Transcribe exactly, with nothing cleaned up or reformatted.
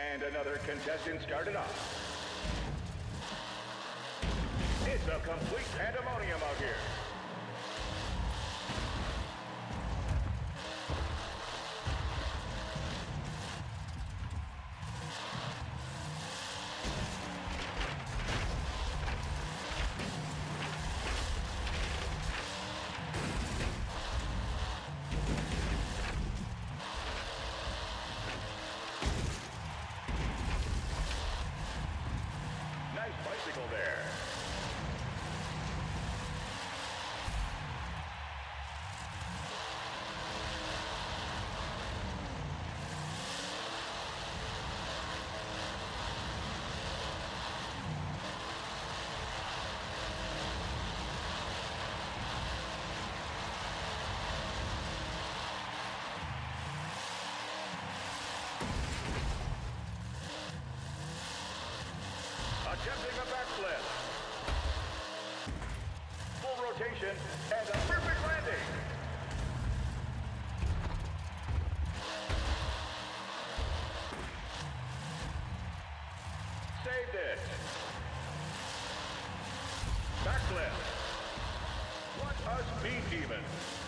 And another contestant started off. It's a complete pandemonium out here. Nice bicycle there. Attempting a backflip. Full rotation and a perfect landing. Saved it. Backflip. What a speed demon.